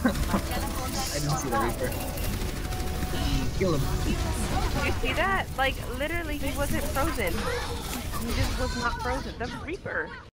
I didn't see the Reaper. Kill him. You see that? Like, literally, he wasn't frozen. He just was not frozen. The Reaper.